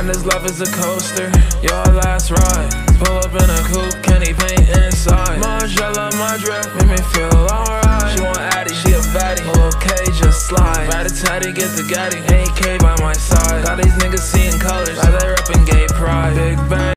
And this love is a coaster, your last ride. Pull up in a coupe, Kenny paint inside. Margiela, my drip, make me feel alright. She want Addy, she a baddie, okay, just slide. Rat-a-tatty, get the gaddy, AK by my side. Got these niggas seeing colors, like they reppin' gay pride. Big bang.